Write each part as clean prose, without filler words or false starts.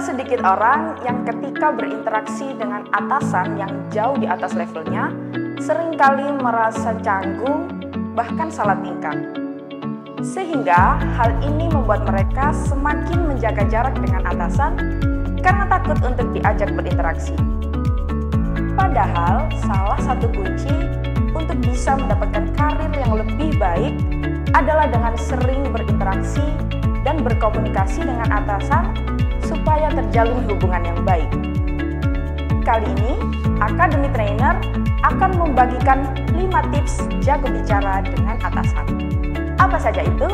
Tak sedikit orang yang ketika berinteraksi dengan atasan yang jauh di atas levelnya, seringkali merasa canggung, bahkan salah tingkah. Sehingga hal ini membuat mereka semakin menjaga jarak dengan atasan karena takut untuk diajak berinteraksi. Padahal salah satu kunci untuk bisa mendapatkan karir yang lebih baik adalah dengan sering berinteraksi dan berkomunikasi dengan atasan supaya terjalin hubungan yang baik. Kali ini, Academy Trainer akan membagikan 5 tips jago bicara dengan atasan. Apa saja itu?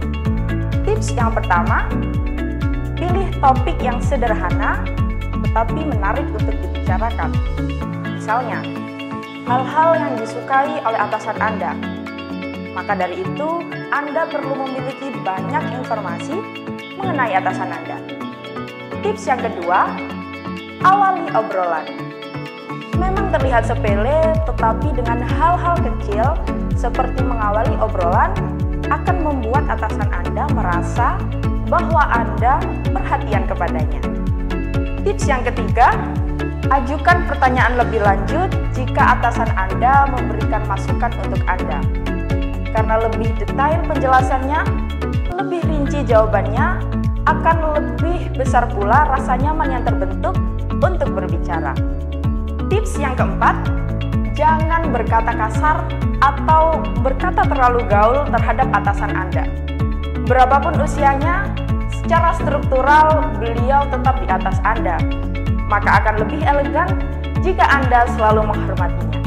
Tips yang pertama, pilih topik yang sederhana tetapi menarik untuk dibicarakan. Misalnya, hal-hal yang disukai oleh atasan Anda. Maka dari itu, Anda perlu memiliki banyak informasi mengenai atasan Anda. Tips yang kedua, awali obrolan. Memang terlihat sepele, tetapi dengan hal-hal kecil seperti mengawali obrolan akan membuat atasan Anda merasa bahwa Anda perhatian kepadanya. Tips yang ketiga, ajukan pertanyaan lebih lanjut jika atasan Anda memberikan masukan untuk Anda. Karena lebih detail penjelasannya, lebih rinci jawabannya, akan lebih besar pula rasa nyaman yang terbentuk untuk berbicara. Tips yang keempat, jangan berkata kasar atau berkata terlalu gaul terhadap atasan Anda. Berapapun usianya, secara struktural beliau tetap di atas Anda, maka akan lebih elegan jika Anda selalu menghormatinya.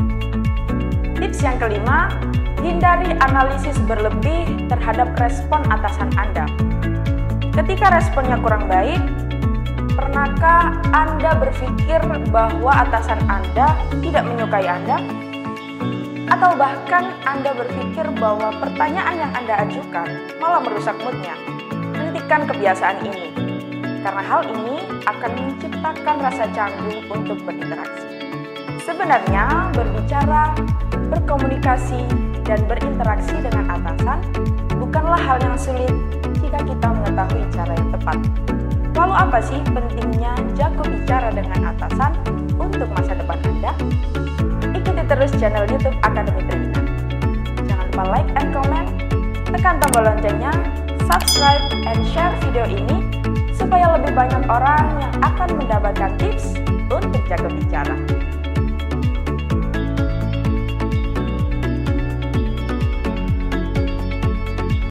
Tips yang kelima, hindari analisis berlebih terhadap respon atasan Anda. Ketika responnya kurang baik, pernahkah Anda berpikir bahwa atasan Anda tidak menyukai Anda? Atau bahkan Anda berpikir bahwa pertanyaan yang Anda ajukan malah merusak moodnya? Hentikan kebiasaan ini, karena hal ini akan menciptakan rasa canggung untuk berinteraksi. Sebenarnya, berbicara, berkomunikasi, dan berinteraksi dengan atasan bukanlah hal yang sulit jika kita mengetahui cara yang tepat. Lalu apa sih pentingnya jago bicara dengan atasan untuk masa depan Anda? Ikuti terus channel YouTube Academy Trainer. Jangan lupa like and comment, tekan tombol loncengnya, subscribe and share video ini supaya lebih banyak orang yang akan mendapatkan tips untuk jago bicara.